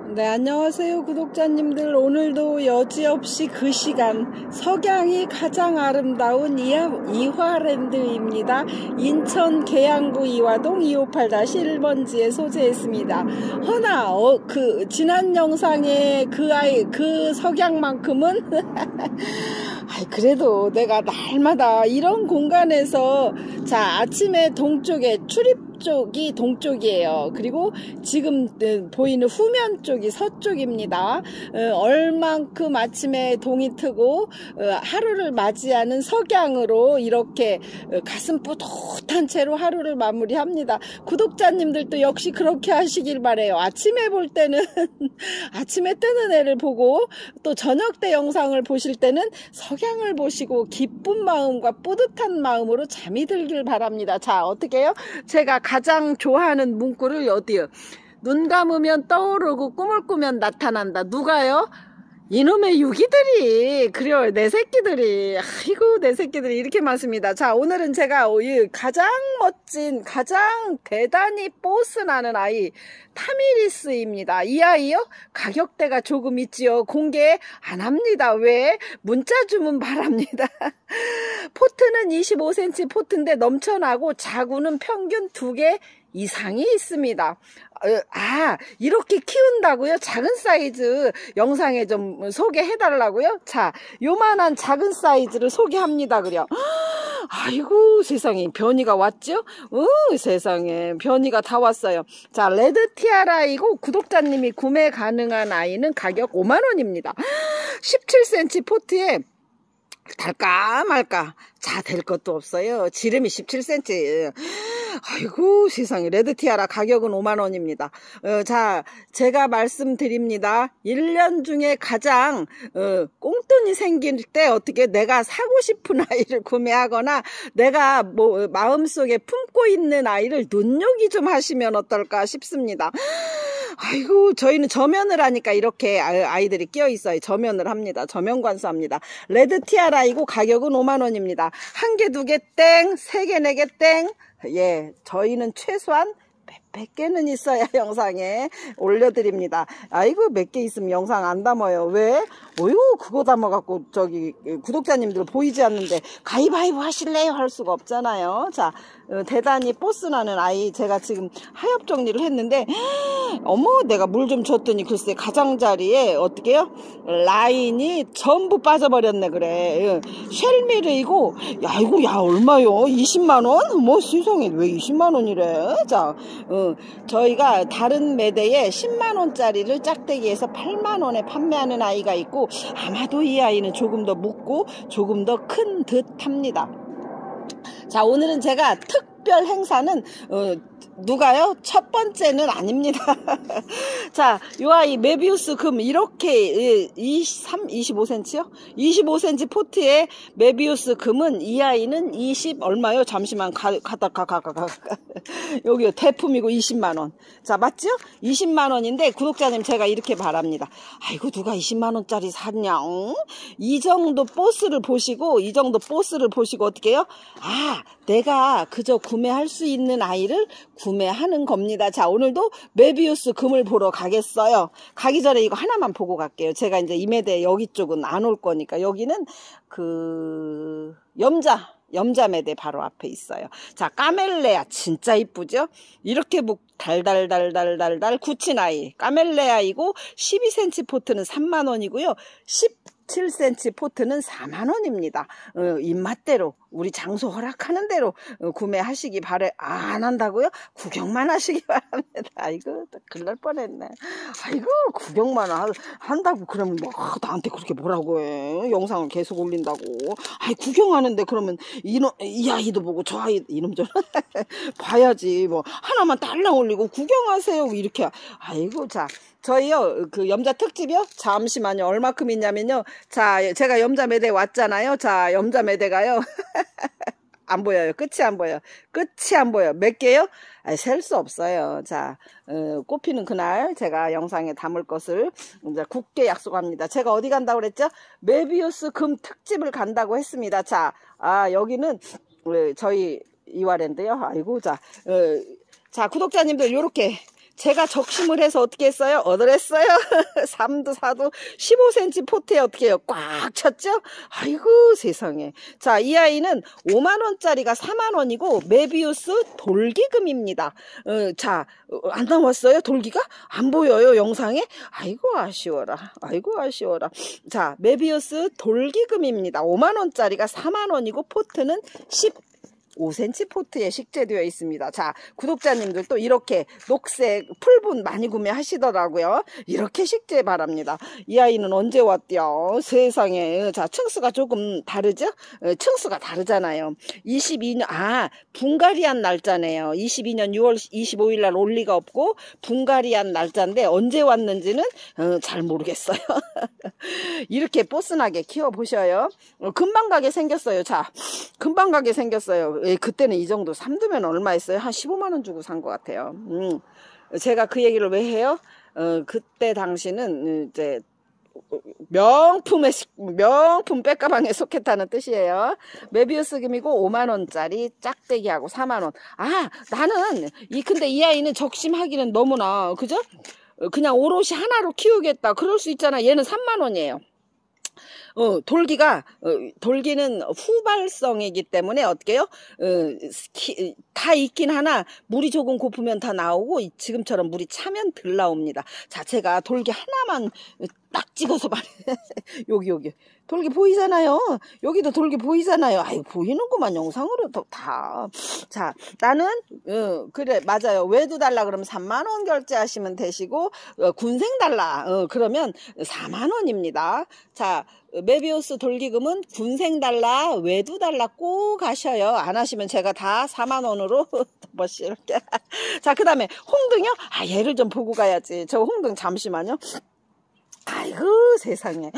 네, 안녕하세요 구독자님들. 오늘도 여지없이 그 시간 석양이 가장 아름다운 이화랜드입니다. 인천 계양구 이화동 258-1번지에 소재했습니다. 허나 지난 영상에 그 석양만큼은 그래도 내가 날마다 이런 공간에서 아침에 동쪽에 출입 쪽이 동쪽이에요. 그리고 지금 보이는 후면 쪽이 서쪽입니다. 얼만큼 아침에 동이 트고 하루를 맞이하는 석양으로 이렇게 가슴 뿌듯한 채로 하루를 마무리합니다. 구독자님들도 역시 그렇게 하시길 바래요. 아침에 볼 때는 아침에 뜨는 애를 보고, 또 저녁 때 영상을 보실 때는 석양을 보시고 기쁜 마음과 뿌듯한 마음으로 잠이 들길 바랍니다. 자, 어떻게 해요? 제가 가장 좋아하는 문구를 어디요? 눈 감으면 떠오르고 꿈을 꾸면 나타난다. 누가요? 이놈의 유기들이, 그래요, 내 새끼들이. 아이고, 내 새끼들이 이렇게 많습니다. 자, 오늘은 제가 가장 멋진, 가장 대단히 뽀스나는 아이, 타미리스입니다. 이 아이요? 가격대가 조금 있지요. 공개 안 합니다. 왜? 문자 주문 바랍니다. 포트는 25cm 포트인데 넘쳐나고 자구는 평균 2개 이상이 있습니다. 이렇게 키운다고요? 작은 사이즈 영상에 좀 소개해 달라고요? 자, 요만한 작은 사이즈를 소개합니다. 그래요. 아이고, 세상에 변이가 왔죠? 세상에 변이가 다 왔어요. 자, 레드 티아라이고 구독자님이 구매 가능한 아이는 가격 5만원입니다 17cm 포트에 달까 말까. 자, 될 것도 없어요. 지름이 17cm. 아이고, 세상에. 레드티아라 가격은 5만원입니다. 자, 제가 말씀드립니다. 1년 중에 가장 꽁돈이 생길 때 어떻게 내가 사고 싶은 아이를 구매하거나 내가 마음속에 품고 있는 아이를 눈요기 좀 하시면 어떨까 싶습니다. 아이고, 저희는 저면을 하니까 이렇게 아이들이 끼어 있어요. 저면을 합니다. 저면 관수합니다. 레드 티아라이고 가격은 5만원입니다. 1개, 2개 땡, 3개, 4개 땡. 예, 저희는 최소한 100개는 있어야 영상에 올려드립니다. 아이고, 몇 개 있으면 영상 안 담아요. 왜? 어이구, 그거 담아갖고 저기 구독자님들 보이지 않는데 가위바위보 하실래요? 할 수가 없잖아요. 자, 대단히 뽀스나는 아이, 제가 지금 하엽 정리를 했는데, 어머, 내가 물 좀 줬더니 글쎄 가장자리에 어떻게요? 라인이 전부 빠져버렸네. 그래. 쉘미르이고, 야, 이거 얼마요? 20만원? 뭐 세상에 왜 20만원이래? 자, 저희가 다른 매대에 10만원짜리를 짝대기에서 8만원에 판매하는 아이가 있고, 아마도 이 아이는 조금 더 묵고 조금 더 큰 듯 합니다. 자, 오늘은 제가 특별 행사는 누가요? 첫 번째는 아닙니다. 자, 요 아이 메비우스 금 이렇게 25cm요? 25cm 포트에 메비우스 금은 이 아이는 20 얼마요? 잠시만 여기요. 대품이고 20만원. 자, 맞죠? 20만원인데 구독자님 제가 이렇게 바랍니다. 아이고, 누가 20만원짜리 샀냐? 이 정도 보스를 보시고 어떻게 해요? 내가 그저 구매할 수 있는 아이를 구매하는 겁니다. 자, 오늘도 메비우스 금을 보러 가겠어요. 가기 전에 이거 하나만 보고 갈게요. 제가 이제 이매대 여기 쪽은 안 올 거니까. 여기는 염자 매대 바로 앞에 있어요. 자, 까멜레아 진짜 이쁘죠? 이렇게 달달달달달달 굳힌 아이 까멜레아이고 12cm 포트는 3만원이고요 17cm 포트는 4만원입니다 입맛대로 우리 장소 허락하는 대로 구매하시기 바래. 안 한다고요? 구경만 하시기 바랍니다. 아이고, 큰일 날 뻔했네. 아이고, 구경만 한다고 그러면 나한테 그렇게 뭐라고 해. 영상을 계속 올린다고. 구경하는데 그러면 이 아이도 보고 저 아이 이놈 좀 봐야지. 하나만 달랑 올리고 구경하세요. 이렇게. 아이고, 자. 저희요, 염자 특집이요? 잠시만요. 얼마큼 있냐면요. 자, 제가 염자 매대 왔잖아요. 자, 염자 매대가요. 안 보여요. 끝이 안 보여. 몇 개요? 셀 수 없어요. 자, 꽃피는 그날 제가 영상에 담을 것을 이제 굳게 약속합니다. 제가 어디 간다고 그랬죠? 메비우스 금 특집을 간다고 했습니다. 자, 여기는 저희 이화랜드요. 아이고, 자, 구독자님들 요렇게 제가 적심을 해서 어떻게 했어요? 얻어냈어요. 3도 4도 15cm 포트에 어떻게 해요? 꽉 찼죠? 아이고 세상에. 자, 이 아이는 5만원짜리가 4만원이고 메비우스 돌기금입니다. 자, 안 나왔어요? 돌기가? 안 보여요 영상에? 아이고 아쉬워라. 아이고 아쉬워라. 자, 메비우스 돌기금입니다. 5만원짜리가 4만원이고 포트는 5cm 포트에 식재되어 있습니다. 자, 구독자님들 또 이렇게 녹색 풀분 많이 구매하시더라고요. 이렇게 식재 바랍니다. 이 아이는 언제 왔대요? 세상에. 자, 층수가 조금 다르죠? 층수가 다르잖아요. 22년 분갈이한 날짜네요. 22년 6월 25일 날 올 리가 없고 분갈이한 날짜인데 언제 왔는지는 잘 모르겠어요. 이렇게 뽀슨하게 키워보셔요. 금방 가게 생겼어요. 자, 금방 가게 생겼어요. 그때는 이 정도 3두면 얼마 했어요? 한 15만원 주고 산 것 같아요. 제가 그 얘기를 왜 해요? 그때 당시는 이제 명품 백가방에 속했다는 뜻이에요. 메비우스 금이고 5만원짜리 짝대기하고 4만원. 나는 근데 이 아이는 적심하기는 너무나 그죠? 그냥 오롯이 하나로 키우겠다 그럴 수 있잖아. 얘는 3만원이에요. 돌기는 후발성이기 때문에 어떻게 해요? 다 있긴 하나 물이 조금 고프면 다 나오고 지금처럼 물이 차면 덜 나옵니다. 자, 제가 돌기 하나만 딱 찍어서 여기 돌기 보이잖아요. 여기도 돌기 보이잖아요. 아유, 보이는구만 영상으로 다. 자, 나는 그래 맞아요. 외두 달라 그러면 3만원 결제하시면 되시고 군생 달라 그러면 4만원입니다. 자, 메비우스 돌기금은 군생 달라 외두 달라 꼭 하셔요. 안 하시면 제가 다 4만원으로 이렇게. 자, 그 다음에 홍등이요? 얘를 좀 보고 가야지. 저 홍등 잠시만요. 아이고 세상에.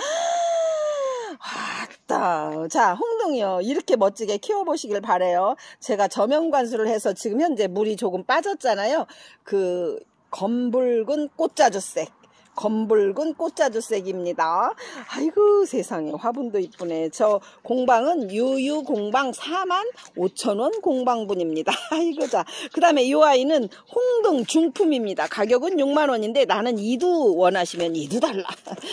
왔다. 자, 홍등이요. 이렇게 멋지게 키워보시길 바래요. 제가 저면관수를 해서 지금 현재 물이 조금 빠졌잖아요. 그 검붉은 꽃자주색. 검붉은 꽃자주색입니다. 아이고 세상에 화분도 이쁘네. 저 공방은 유유공방 45,000원 공방분입니다. 아이고. 자, 그 다음에 이 아이는 홍등 중품입니다. 가격은 6만원인데 나는 2두 원하시면 2두 달라.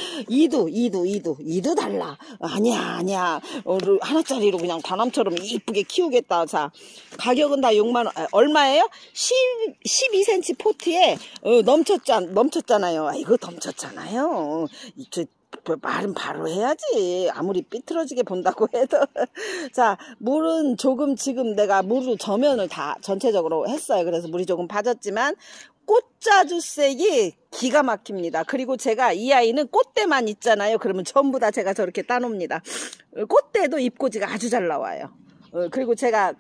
2두 달라. 아니야 하나짜리로 그냥 다남처럼 이쁘게 키우겠다. 가격은 다 6만원. 얼마예요? 12cm 포트에 넘쳤잖아요. 아이고 넘쳤잖아요. 말은 바로 해야지. 아무리 삐뚤어지게 본다고 해도. 자, 물은 조금 지금 내가 물을 저면을 다 전체적으로 했어요. 그래서 물이 조금 빠졌지만 꽃자주색이 기가 막힙니다. 그리고 제가 이 아이는 꽃대만 있잖아요. 그러면 전부 다 제가 저렇게 따놓습니다. 꽃대도 잎꽂이가 아주 잘 나와요. 그리고 제가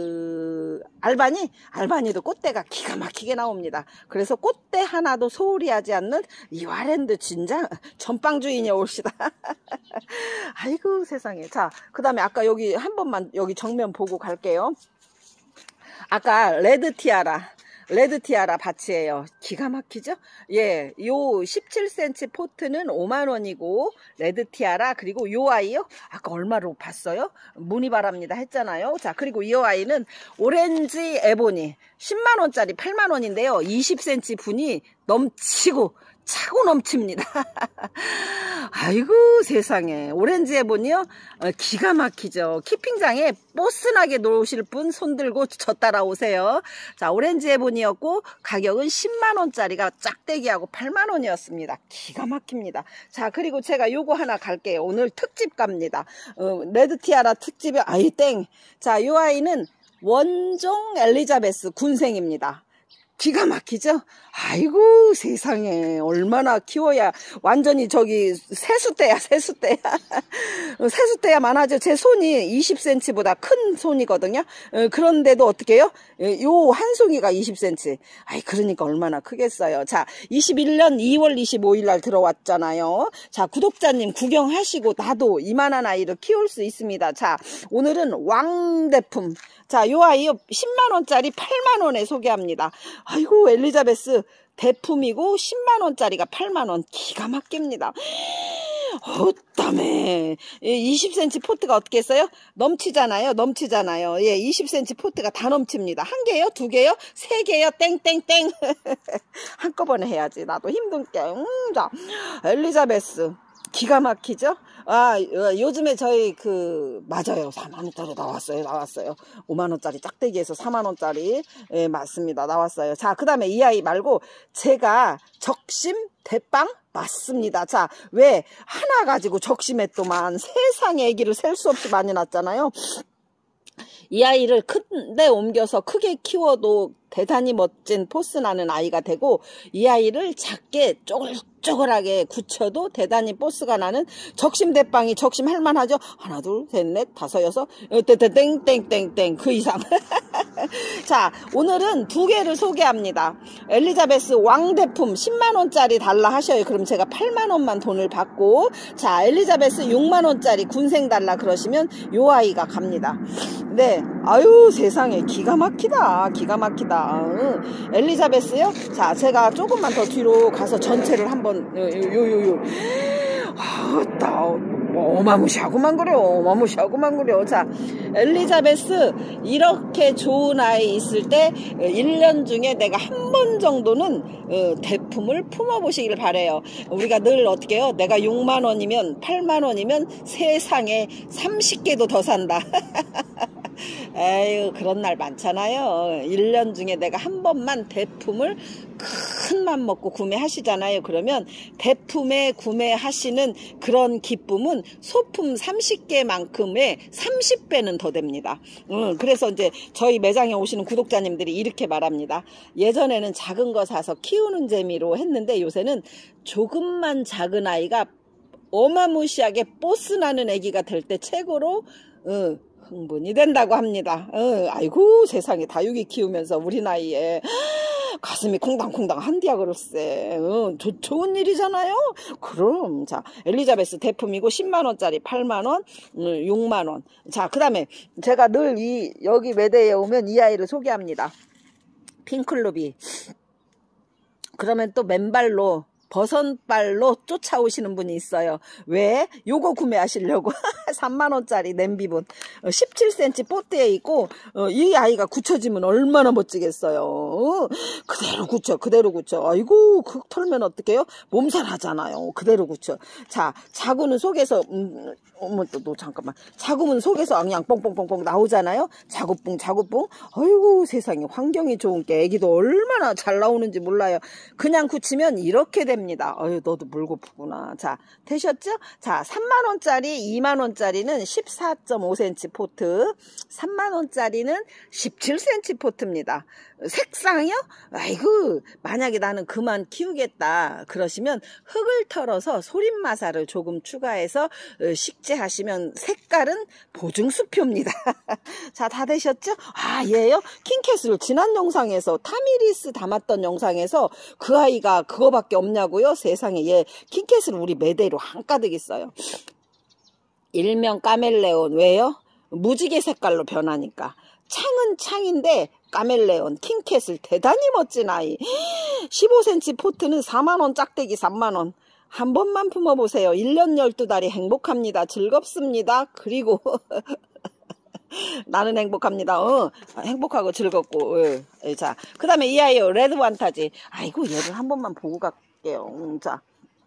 알바니도 꽃대가 기가 막히게 나옵니다. 그래서 꽃대 하나도 소홀히 하지 않는 이와랜드 진짜 전빵주인이 옵시다. 아이고 세상에. 자, 그 다음에 아까 여기 한 번만 여기 정면 보고 갈게요. 아까 레드티아라 밭이에요. 기가 막히죠? 예, 요 17cm 포트는 5만원이고 레드티아라 그리고 요 아이요? 아까 얼마로 봤어요? 문의 바랍니다 했잖아요. 자, 그리고 이 아이는 오렌지 에보니 10만원짜리 8만원인데요. 20cm 분이 넘치고 차고 넘칩니다. 아이고 세상에. 오렌지 에보니요 기가 막히죠. 키핑장에 뽀슨하게 놓으실 분 손들고 저 따라오세요. 자, 오렌지 에보니였고 가격은 10만원짜리가 짝대기하고 8만원이었습니다. 기가 막힙니다. 자, 그리고 제가 요거 하나 갈게요. 오늘 특집 갑니다. 레드티아라 특집이 땡. 자, 요 아이는 원종 엘리자베스 군생입니다. 기가 막히죠? 아이고 세상에 얼마나 키워야 완전히 저기 세숫대야. 세숫대야만 하죠. 제 손이 20cm보다 큰 손이거든요. 그런데도 어떻게 해요? 요 한 송이가 20cm. 그러니까 얼마나 크겠어요. 자, 21년 2월 25일 날 들어왔잖아요. 자, 구독자님 구경하시고 나도 이만한 아이를 키울 수 있습니다. 자, 오늘은 왕대품. 자, 요 아이요 10만원짜리 8만원에 소개합니다. 아이고 엘리자베스 대품이고 10만원짜리가 8만원. 기가 막힙니다. 땀에 20cm 포트가 어떻게 했어요? 넘치잖아요. 넘치잖아요. 예, 20cm 포트가 다 넘칩니다. 한 개요? 두 개요? 세 개요? 땡땡땡. 한꺼번에 해야지. 나도 힘든 게. 자, 엘리자베스. 기가 막히죠? 아, 요즘에 저희 맞아요. 4만원짜리 나왔어요. 5만원짜리 짝대기에서 4만원짜리. 예, 맞습니다. 나왔어요. 자, 그 다음에 이 아이 말고 제가 적심 대빵 맞습니다. 자, 왜 하나 가지고 적심했더만 세상에 애기를 셀 수 없이 많이 낳았잖아요. 이 아이를 큰데 옮겨서 크게 키워도 대단히 멋진 포스 나는 아이가 되고, 이 아이를 작게 쪼글쪼글하게 굳혀도 대단히 포스가 나는 적심대빵이 적심할 만하죠. 하나 둘 셋 넷 다섯 여섯 땡땡땡땡 그 이상. 자, 오늘은 두 개를 소개합니다. 엘리자베스 왕대품 10만원짜리 달라 하셔요. 그럼 제가 8만원만 돈을 받고, 자, 엘리자베스 6만원짜리 군생 달라 그러시면 요 아이가 갑니다. 네, 아유 세상에 기가 막히다. 기가 막히다. 엘리자베스요? 자, 제가 조금만 더 뒤로 가서 전체를 한번 어마무시하고만 그려. 자, 엘리자베스 이렇게 좋은 아이 있을 때 1년 중에 내가 한 번 정도는 대품을 품어보시길 바래요. 우리가 늘 어떻게 해요? 내가 6만원이면 8만원이면 세상에 30개도 더 산다. 에휴, 그런 날 많잖아요. 1년 중에 내가 한 번만 대품을 큰 맘 먹고 구매하시잖아요. 그러면 대품에 구매하시는 그런 기쁨은 소품 30개만큼의 30배는 더 됩니다. 그래서 이제 저희 매장에 오시는 구독자님들이 이렇게 말합니다. 예전에는 작은 거 사서 키우는 재미로 했는데 요새는 조금만 작은 아이가 어마무시하게 뽀스나는 아기가 될 때 최고로 흥분이 된다고 합니다. 아이고 세상에 다육이 키우면서 우리 나이에 가슴이 콩당콩당 한디야 글쎄. 좋은 일이잖아요. 그럼 자, 엘리자베스 대품이고 10만원짜리 8만원 6만원. 자, 그 다음에 제가 늘 여기 매대에 오면 이 아이를 소개합니다. 핑클루비. 그러면 또 맨발로 버선발로 쫓아오시는 분이 있어요. 왜? 요거 구매하시려고. 3만원짜리 냄비분 17cm 포트에 있고, 이 아이가 굳혀지면 얼마나 멋지겠어요. 그대로 굳혀. 아이고 그 털면 어떡해요? 몸살 하잖아요. 그대로 굳혀. 자, 자구는 속에서 어머 또 잠깐만. 자구는 속에서 그냥 뽕뽕뽕뽕 나오잖아요. 자구뽕. 아이고 세상에 환경이 좋은 게 애기도 얼마나 잘 나오는지 몰라요. 그냥 굳히면 이렇게 됩니다. 어휴, 너도 물고프구나. 자, 되셨죠? 자, 3만원짜리 2만원짜리는 14.5cm 포트, 3만원짜리는 17cm 포트입니다. 색상이요? 아이고, 만약에 나는 그만 키우겠다 그러시면 흙을 털어서 소림마사를 조금 추가해서 식재하시면 색깔은 보증수표입니다. 자, 다 되셨죠? 아, 얘요? 킹캣을 지난 영상에서 타미리스 담았던 영상에서 그 아이가 그거밖에 없냐고요? 세상에, 얘 킹캣을 우리 매대로 한가득 있어요. 일명 까멜레온. 왜요? 무지개 색깔로 변하니까. 창은 창인데 까멜레온 킹캣을 대단히 멋진 아이. 15cm 포트는 4만원 짝대기 3만원. 한 번만 품어보세요. 1년 12달이 행복합니다. 즐겁습니다. 그리고 나는 행복합니다. 행복하고 즐겁고. 자, 그 다음에 이 아이요. 레드 완타지. 아이고, 얘를 한 번만 보고 갈게요. 자,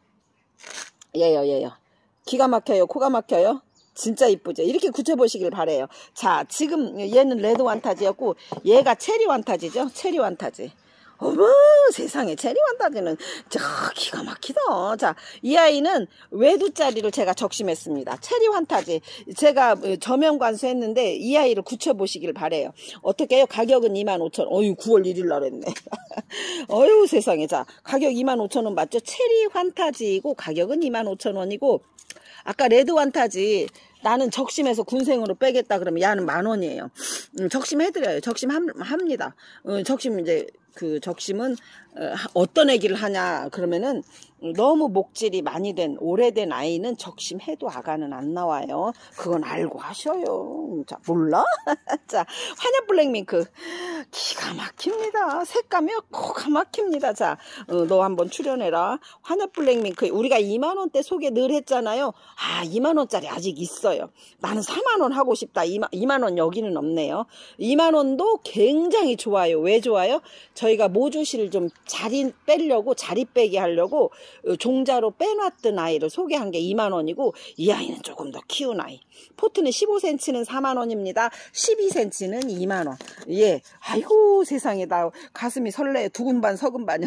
얘요. 기가 막혀요. 코가 막혀요. 진짜 이쁘죠? 이렇게 굳혀보시길 바래요. 자, 지금 얘는 레드 완타지였고 얘가 체리 완타지죠? 체리 완타지. 어머 세상에, 체리 완타지는 기가 막히다. 자, 이 아이는 외두짜리를 제가 적심했습니다. 체리 완타지 제가 저면 관수했는데 이 아이를 굳혀보시길 바래요. 어떻게 해요? 가격은 25,000원. 어유 9월 1일 날 했네. 어유 세상에. 자, 가격 25,000원 맞죠? 체리 완타지이고 가격은 25,000원이고, 아까 레드 완타지 나는 적심해서 군생으로 빼겠다 그러면 얘는 10,000원이에요. 적심해드려요. 적심합니다. 적심 이제 그 적심은 어떤 애기를 하냐 그러면은 너무 목질이 많이 된 오래된 아이는 적심해도 아가는 안 나와요. 그건 알고 하셔요. 자, 몰라? 자, 환엽 블랙밍크 기가 막힙니다. 색감이 코가 막힙니다. 자, 너 한번 출연해라. 환엽 블랙밍크 우리가 2만원대 소개 늘 했잖아요. 아, 2만원짜리 아직 있어요. 나는 4만원 하고 싶다. 2만원 여기는 없네요. 2만원도 굉장히 좋아요. 왜 좋아요? 저희가 모주실 좀 자리 빼려고 자리 빼기 하려고 종자로 빼놨던 아이를 소개한 게 2만원이고 이 아이는 조금 더 키운 아이. 포트는 15cm는 4만원입니다. 12cm는 2만원. 예. 아이고 세상에 나 가슴이 설레. 두근반 서근반요.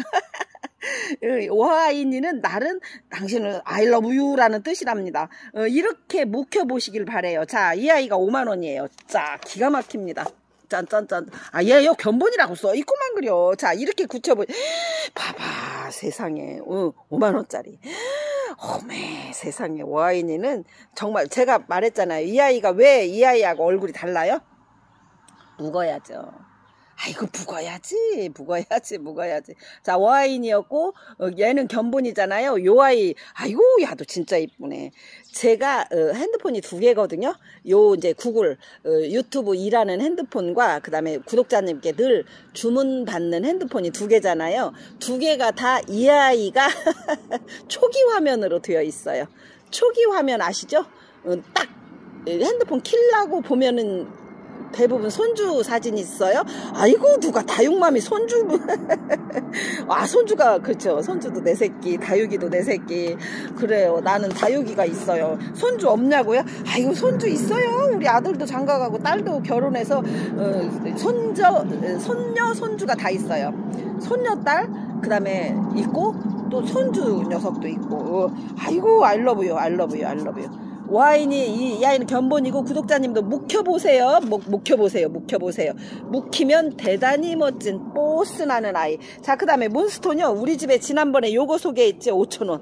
오하이니는 날은 당신은 I love you 라는 뜻이랍니다. 이렇게 묵혀보시길 바래요. 자, 이 아이가 5만원이에요. 자, 기가 막힙니다. 짠짠짠. 아, 얘요 견본이라고 써 있고만 그려. 자, 이렇게 굳혀보. 봐봐 세상에 5만원짜리. 어메 세상에. 오하이니는 정말 제가 말했잖아요. 이 아이가 왜 이 아이하고 얼굴이 달라요? 묵어야죠. 아이고 묵어야지. 자, 오하이니였고 얘는 견본이잖아요. 요 아이 아이고 야도 진짜 이쁘네. 제가 핸드폰이 2개거든요. 요 이제 구글 유튜브 일하는 핸드폰과 그 다음에 구독자님께 늘 주문 받는 핸드폰이 2개잖아요. 2개가 다 이 아이가 초기 화면으로 되어 있어요. 초기 화면 아시죠? 딱 핸드폰 킬라고 보면은 대부분 손주 사진이 있어요. 아이고 누가 다육맘이 손주 아 손주가 그렇죠. 손주도 내 새끼 다육이도 내 새끼. 그래요. 나는 다육이가 있어요. 손주 없냐고요? 아이고 손주 있어요. 우리 아들도 장가가고 딸도 결혼해서 손녀 손주가 다 있어요. 손녀딸 그 다음에 있고 또 손주 녀석도 있고. 아이고 I love you. 오하이니 이 아이는 견본이고 구독자님도 묵혀보세요. 묵혀보세요. 묵히면 대단히 멋진 뽀스나는 아이. 자, 그 다음에 몬스톤이요. 우리 집에 지난번에 요거 소개했지. 5,000원.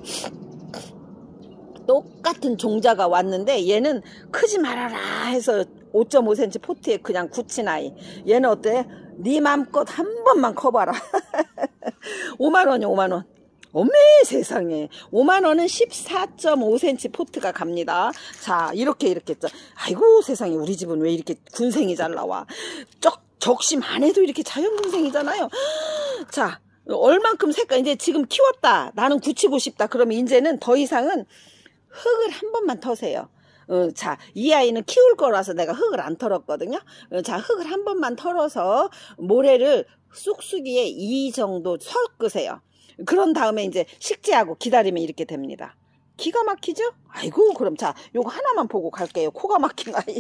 똑같은 종자가 왔는데 얘는 크지 말아라 해서 5.5cm 포트에 그냥 굳힌 아이. 얘는 어때? 네 맘껏 한 번만 커봐라. 5만원이요 5만원. 어메 세상에. 5만원은 14.5cm 포트가 갑니다. 자, 이렇게 했죠. 아이고 세상에. 우리 집은 왜 이렇게 군생이 잘 나와. 적심 안 해도 이렇게 자연 군생이잖아요. 자, 얼만큼 색깔 이제 지금 키웠다. 나는 굳히고 싶다. 그러면 이제는 더 이상은 흙을 한 번만 터세요. 자, 이 아이는 키울 거라서 내가 흙을 안 털었거든요. 자, 흙을 한 번만 털어서 모래를 쑥쑥이에 이 정도 섞으세요. 그런 다음에 이제 식재하고 기다리면 이렇게 됩니다. 기가 막히죠? 아이고 그럼 자 요거 하나만 보고 갈게요. 코가 막힌 아이.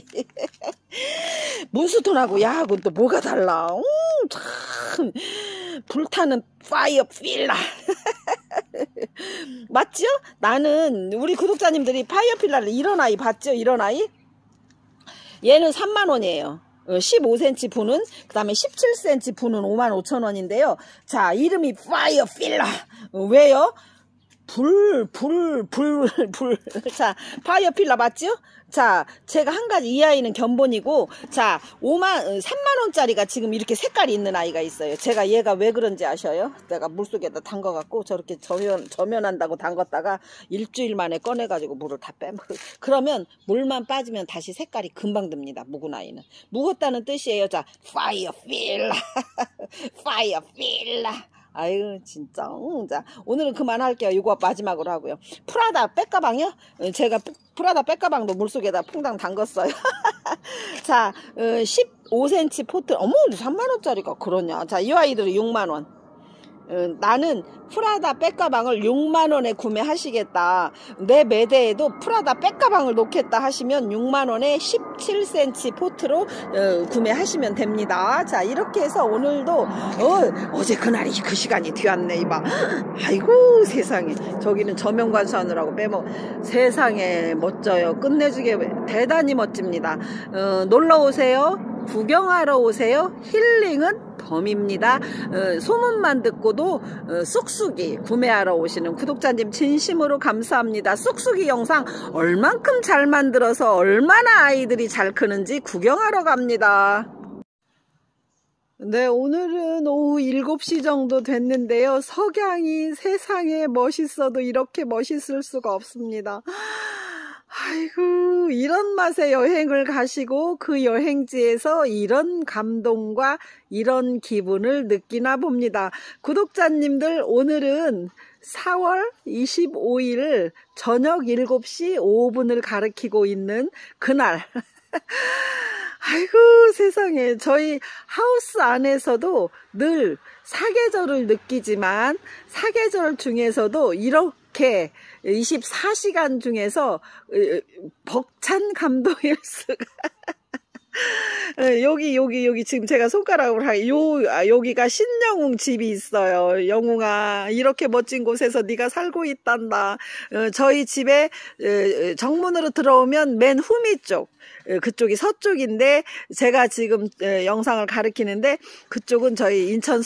문스톤하고 야하고 또 뭐가 달라. 참 불타는 파이어 필라. 맞죠? 나는 우리 구독자님들이 파이어 필라를 이런 아이 봤죠? 이런 아이? 얘는 3만원이에요. 15cm 부는 그 다음에 17cm 부는 55,000원인데요. 자, 이름이 파이어 필라. 왜요? 자, 파이어 필라 맞죠? 자, 제가 한 가지 이 아이는 견본이고, 자, 3만원짜리가 지금 이렇게 색깔이 있는 아이가 있어요. 제가 얘가 왜 그런지 아셔요? 내가 물속에다 담가갖고 저렇게 저면한다고 담갔다가 일주일 만에 꺼내가지고 물을 다 그러면 물만 빠지면 다시 색깔이 금방 듭니다. 묵은 아이는. 묵었다는 뜻이에요. 자, 파이어 필라. 파이어 필라. 아유 진짜. 자, 오늘은 그만할게요. 이거 마지막으로 하고요. 프라다 백가방이요? 제가 프라다 백가방도 물속에다 퐁당 담갔어요. 자, 15cm 포트. 어머 3만원짜리가 그러냐. 자, 이 아이들은 6만원. 나는 프라다 백가방을 6만원에 구매하시겠다. 내 매대에도 프라다 백가방을 놓겠다 하시면 6만원에 17cm 포트로 구매하시면 됩니다. 자, 이렇게 해서 오늘도 어제 그날이 그 시간이 되었네. 이봐. 아이고 세상에. 저기는 저명관수하느라고 세상에 멋져요. 끝내주게 대단히 멋집니다. 놀러오세요. 구경하러 오세요. 힐링은 덤입니다. 소문만 듣고도 쑥쑥이 구매하러 오시는 구독자님 진심으로 감사합니다. 쑥쑥이 영상 얼만큼 잘 만들어서 얼마나 아이들이 잘 크는지 구경하러 갑니다. 네, 오늘은 오후 7시 정도 됐는데요. 석양이 세상에 멋있어도 이렇게 멋있을 수가 없습니다. 아이고, 이런 맛의 여행을 가시고 그 여행지에서 이런 감동과 이런 기분을 느끼나 봅니다. 구독자님들, 오늘은 4월 25일 저녁 7시 5분을 가리키고 있는 그날. 아이고 세상에, 저희 하우스 안에서도 늘 사계절을 느끼지만 사계절 중에서도 이렇게 24시간 중에서 벅찬 감동일 수가. 여기 지금 제가 손가락으로 여기가 신영웅 집이 있어요. 영웅아, 이렇게 멋진 곳에서 네가 살고 있단다. 저희 집에 정문으로 들어오면 맨 후미 쪽, 그쪽이 서쪽인데, 제가 지금 영상을 가리키는데 그쪽은 저희 인천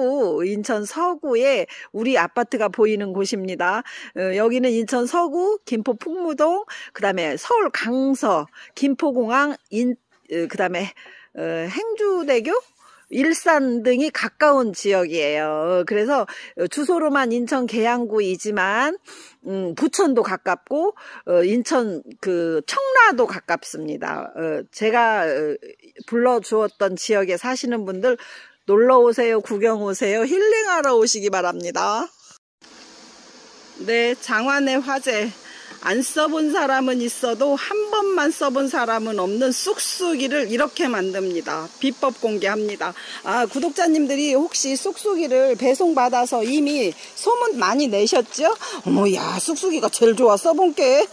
서구에 우리 아파트가 보이는 곳입니다. 여기는 인천 서구, 김포 풍무동, 그 다음에 서울 강서, 김포공항, 그 다음에 행주대교, 일산 등이 가까운 지역이에요. 그래서 주소로만 인천 계양구이지만 부천도 가깝고 인천 그 청라도 가깝습니다. 제가 불러주었던 지역에 사시는 분들 놀러 오세요, 구경 오세요, 힐링하러 오시기 바랍니다. 네, 장안의 화제. 안 써본 사람은 있어도 한 번만 써본 사람은 없는 쑥쑥이를 이렇게 만듭니다. 비법 공개합니다. 구독자님들이 혹시 쑥쑥이를 배송받아서 이미 소문 많이 내셨죠? 어머, 야, 쑥쑥이가 제일 좋아, 써본 게.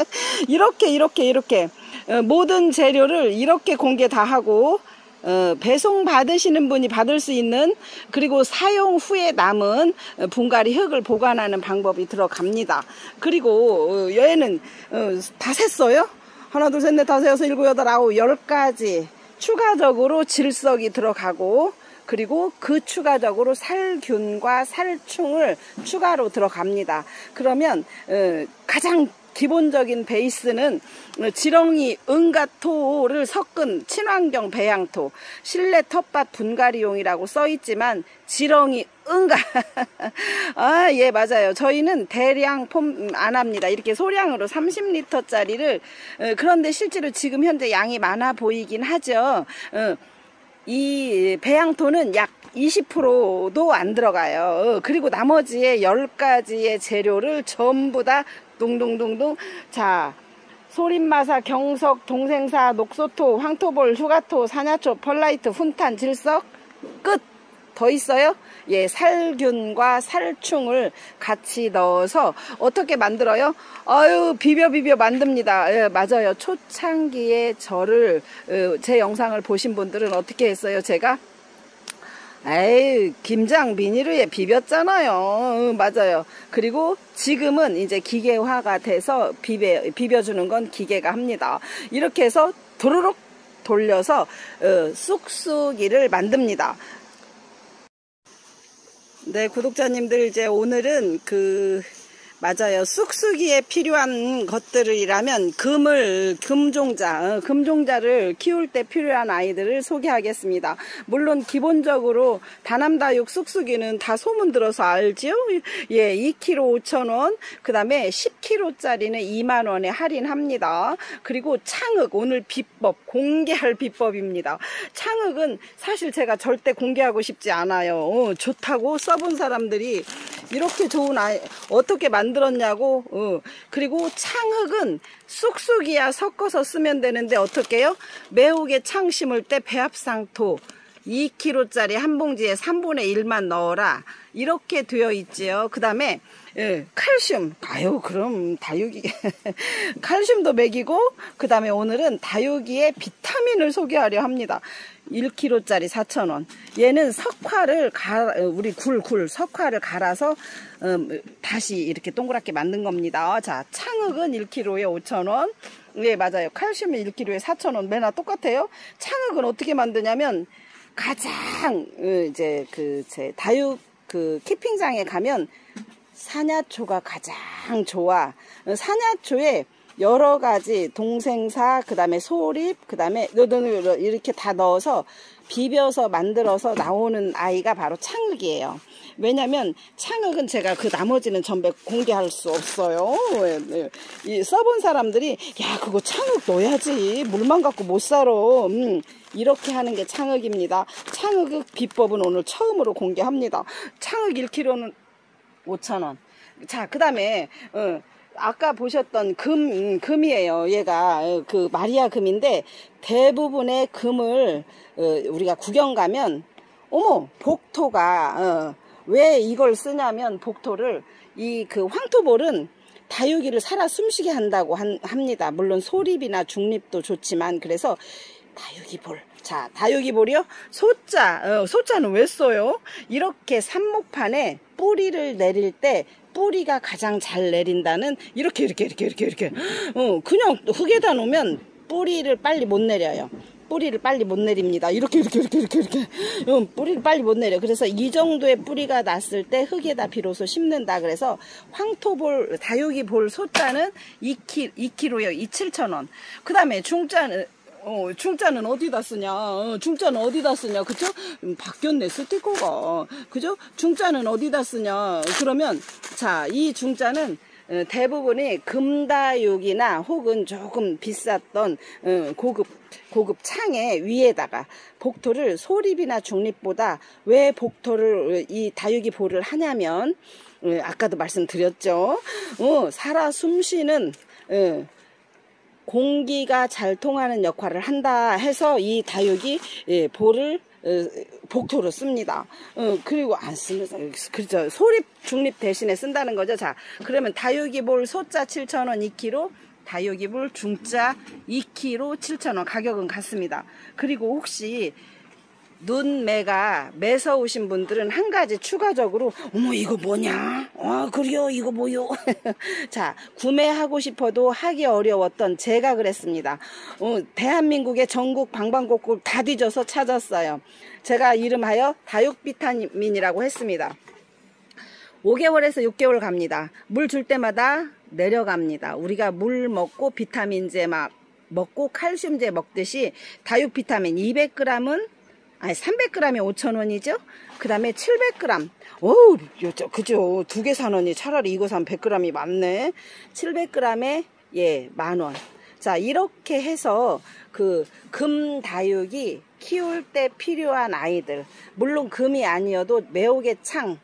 이렇게 모든 재료를 이렇게 공개 다 하고, 배송 받으시는 분이 받을 수 있는, 그리고 사용 후에 남은 분갈이 흙을 보관하는 방법이 들어갑니다. 그리고 얘는 다 셌어요. 하나 둘 셋 넷 다섯 여섯 일곱 여덟 아홉 10가지 추가적으로 질석이 들어가고, 그리고 그 추가적으로 살균과 살충을 추가로 들어갑니다. 그러면 가장 기본적인 베이스는 지렁이 응가토를 섞은 친환경 배양토, 실내 텃밭 분갈이용이라고 써있지만 지렁이 응가 예, 맞아요. 저희는 대량 폼 안 합니다. 이렇게 소량으로 30리터짜리를, 그런데 실제로 지금 현재 양이 많아 보이긴 하죠. 이 배양토는 약 20%도 안 들어가요. 그리고 나머지의 10가지의 재료를 전부 다 동동동동, 자, 소림마사, 경석, 동생사, 녹소토, 황토볼, 휴가토, 사냐초, 펄라이트, 훈탄, 질석, 끝! 더 있어요? 예, 살균과 살충을 같이 넣어서 어떻게 만들어요? 비벼 만듭니다. 예, 맞아요. 초창기에 저를, 제 영상을 보신 분들은 어떻게 했어요? 제가? 에이, 김장 비닐에 비볐잖아요. 맞아요. 그리고 지금은 이제 기계화가 돼서 비벼주는 건 기계가 합니다. 이렇게 해서 도로록 돌려서 쑥쑥이를 만듭니다. 네, 구독자님들, 이제 오늘은 맞아요. 쑥쑥이에 필요한 것들이라면 금종자를 키울 때 필요한 아이들을 소개하겠습니다. 물론 기본적으로 다남다육 쑥쑥이는 다 소문 들어서 알지요? 예, 2kg 5,000원, 그 다음에 10kg짜리는 2만원에 할인합니다. 그리고 창흑, 오늘 비법, 공개할 비법입니다. 창흑은 사실 제가 절대 공개하고 싶지 않아요. 좋다고 써본 사람들이 이렇게 좋은 어떻게 만들었냐고. 그리고 창흑은 쑥쑥이야 섞어서 쓰면 되는데 어떻게 해요? 매우게 창 심을 때 배합상토 2kg짜리 한 봉지에 3분의 1만 넣어라, 이렇게 되어 있지요. 그 다음에 칼슘, 그럼 다육이 칼슘도 먹이고, 그 다음에 오늘은 다육이의 비타민을 소개하려 합니다. 1kg짜리 4,000원. 얘는 석화를 우리 석화를 갈아서 다시 이렇게 동그랗게 만든 겁니다. 자, 창흑은 1kg에 5,000원. 네, 맞아요. 칼슘은 1kg에 4,000원. 매나 똑같아요. 창흑은 어떻게 만드냐면, 가장 이제 제 다육 키핑장에 가면 사냐초가 가장 좋아. 사냐초에 여러 가지 동생사, 그 다음에 소립, 그 다음에 이렇게 다 넣어서 비벼서 만들어서 나오는 아이가 바로 창흑이에요. 왜냐면 창흑은 제가 그 나머지는 전부 공개할 수 없어요. 이 써본 사람들이 야 그거 창흑 넣어야지 물만 갖고 못 살아 이렇게 하는 게 창흑입니다. 창흑 비법은 오늘 처음으로 공개합니다. 창흑 1kg는 5,000원. 자, 그 다음에 아까 보셨던 금이에요. 얘가 그 마리아 금인데 대부분의 금을 우리가 구경 가면 어머 복토가 왜 이걸 쓰냐면 복토를 이 그 황토볼은 다육이를 살아 숨쉬게 한다고 합니다. 물론 소립이나 중립도 좋지만 그래서 다육이볼. 자, 다육이볼이요. 소자는 왜 써요? 이렇게 삽목판에 뿌리를 내릴 때 뿌리가 가장 잘 내린다는 이렇게 그냥 흙에다 놓으면 뿌리를 빨리 못 내려요. 뿌리를 빨리 못 내립니다. 이렇게 뿌리를 빨리 못 내려. 그래서 이 정도의 뿌리가 났을 때 흙에다 비로소 심는다. 그래서 황토볼 다육이볼 소자는 2kg요. 7,000원. 그 다음에 중자는 어디다 쓰냐? 중자는 어디다 쓰냐? 그쵸? 바뀌었네, 스티커가. 그죠? 중자는 어디다 쓰냐? 그러면, 자, 이 중자는 대부분이 금다육이나 혹은 조금 비쌌던 고급 창의 위에다가 복토를 소립이나 중립보다 왜 복토를 이 다육이 볼을 하냐면, 아까도 말씀드렸죠. 살아 숨쉬는, 공기가 잘 통하는 역할을 한다 해서 이 다육이 볼을 복토로 씁니다. 그리고 안 씁니다. 그렇죠. 소립 중립 대신에 쓴다는 거죠. 자, 그러면 다육이 볼 소자 7,000원 2kg, 다육이 볼 중자 2kg 7,000원 가격은 같습니다. 그리고 혹시 눈매가 매서우신 분들은 한 가지 추가적으로 어머 이거 뭐냐? 그래요 이거 뭐요? 자, 구매하고 싶어도 하기 어려웠던 제가 그랬습니다. 대한민국의 전국 방방곡곡 다 뒤져서 찾았어요. 제가 이름하여 다육 비타민이라고 했습니다. 5개월에서 6개월 갑니다. 물 줄 때마다 내려갑니다. 우리가 물 먹고 비타민제 막 먹고 칼슘제 먹듯이 다육 비타민 200g은 아니 300g에 5,000원이죠. 그 다음에 700g 그죠. 2개 사느니 차라리 이거 사면 100g이 많네. 700g에 예 10,000원. 자, 이렇게 해서 그 금다육이 키울 때 필요한 아이들, 물론 금이 아니어도 매혹의 창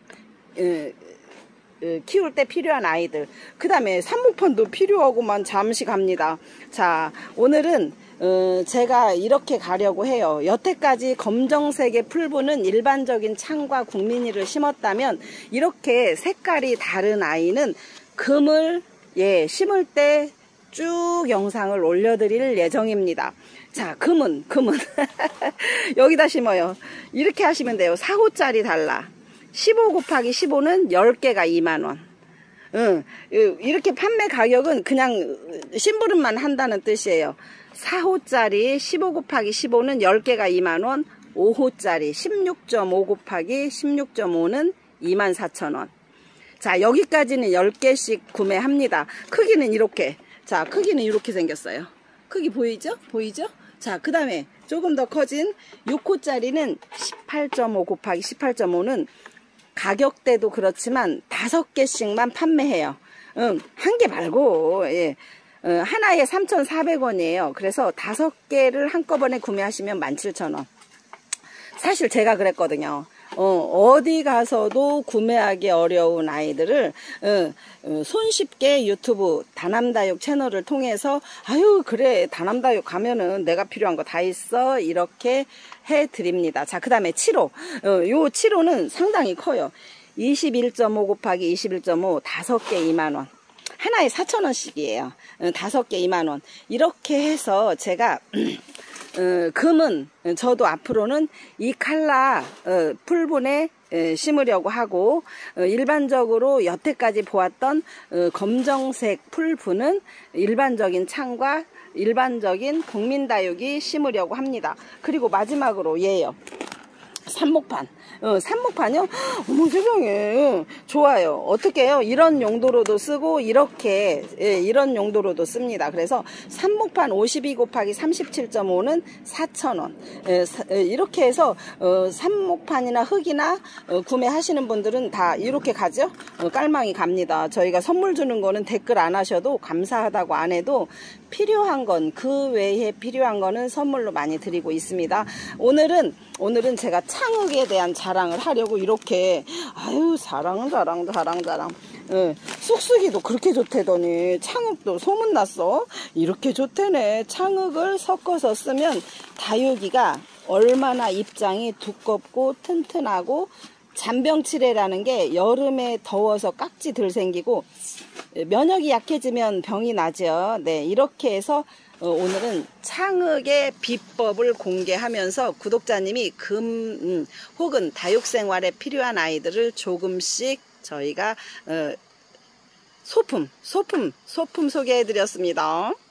키울 때 필요한 아이들, 그 다음에 삽목판도 필요하고만 잠시 갑니다. 자, 오늘은 제가 이렇게 가려고 해요. 여태까지 검정색의 풀분은 일반적인 창과 국민이를 심었다면 이렇게 색깔이 다른 아이는 금을 심을 때 쭉 영상을 올려드릴 예정입니다. 자, 금은 여기다 심어요. 이렇게 하시면 돼요. 4호짜리 달라. 15 곱하기 15는 10개가 20,000원. 이렇게 판매 가격은 그냥 심부름만 한다는 뜻이에요. 4호짜리 15 곱하기 15는 10개가 20,000원, 5호짜리 16.5 곱하기 16.5는 24,000원. 자, 여기까지는 10개씩 구매합니다. 크기는 이렇게. 자, 크기는 이렇게 생겼어요. 크기 보이죠? 보이죠? 자, 그 다음에 조금 더 커진 6호짜리는 18.5 곱하기 18.5는 가격대도 그렇지만 5개씩만 판매해요. 한 개 말고, 예. 하나에 3,400원이에요. 그래서 5개를 한꺼번에 구매하시면 17,000원. 사실 제가 그랬거든요. 어디 가서도 구매하기 어려운 아이들을 손쉽게 유튜브 다남다육 채널을 통해서 아유 그래 다남다육 가면은 내가 필요한 거 다 있어 이렇게 해드립니다. 자, 그 다음에 7호. 요 7호는 상당히 커요. 21.5 곱하기 21.5 5개 20,000원. 하나에 4,000원씩이에요. 5개 20,000원. 이렇게 해서 제가 금은 저도 앞으로는 이 칼라 풀분에 심으려고 하고 일반적으로 여태까지 보았던 검정색 풀분은 일반적인 창과 일반적인 국민다육이 심으려고 합니다. 그리고 마지막으로 얘요. 삽목판. 삽목판이요? 어머 세상에. 좋아요. 어떻게 해요? 이런 용도로도 쓰고 이렇게 이런 용도로도 씁니다. 그래서 삽목판 52 곱하기 37.5는 4,000원. 이렇게 해서 삽목판이나 흙이나 구매하시는 분들은 다 이렇게 가죠. 깔망이 갑니다. 저희가 선물 주는 거는 댓글 안 하셔도 감사하다고 안 해도 필요한 건 그 외에 필요한 거는 선물로 많이 드리고 있습니다. 오늘은 제가 창흙에 대한 자랑을 하려고 이렇게 아유 자랑 쑥쑥이도 그렇게 좋대더니 창흙도 소문났어. 이렇게 좋대네. 창흙을 섞어서 쓰면 다육이가 얼마나 입장이 두껍고 튼튼하고 잔병치레라는 게 여름에 더워서 깍지 들 생기고 면역이 약해지면 병이 나죠. 네, 이렇게 해서 오늘은 창흙의 비법을 공개하면서 구독자님이 혹은 다육생활에 필요한 아이들을 조금씩 저희가 소품 소개해 드렸습니다.